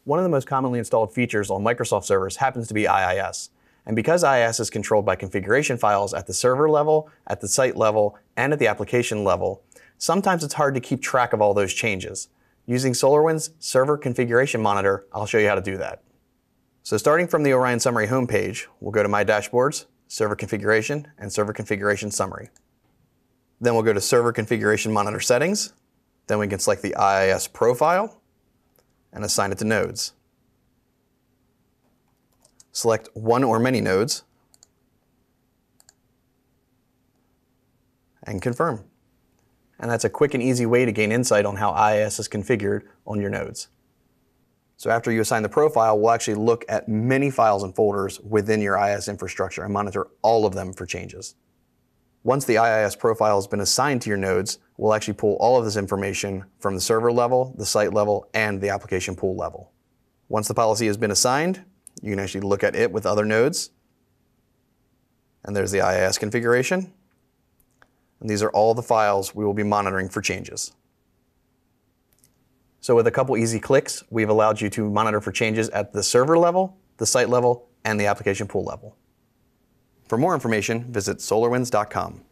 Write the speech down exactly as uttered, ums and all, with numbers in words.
One of the most commonly installed features on Microsoft servers happens to be I I S. And because I I S is controlled by configuration files at the server level, at the site level, and at the application level, sometimes it's hard to keep track of all those changes. Using SolarWinds Server Configuration Monitor, I'll show you how to do that. So starting from the Orion Summary homepage, we'll go to My Dashboards, Server Configuration, and Server Configuration Summary. Then we'll go to Server Configuration Monitor Settings. Then we can select the I I S profile and assign it to nodes. Select one or many nodes and confirm. And that's a quick and easy way to gain insight on how I I S is configured on your nodes. So after you assign the profile, we'll actually look at many files and folders within your I I S infrastructure and monitor all of them for changes. Once the I I S profile has been assigned to your nodes, we'll actually pull all of this information from the server level, the site level, and the application pool level. Once the policy has been assigned, you can actually look at it with other nodes. And there's the I I S configuration. And these are all the files we will be monitoring for changes. So with a couple easy clicks, we've allowed you to monitor for changes at the server level, the site level, and the application pool level. For more information, visit solar winds dot com.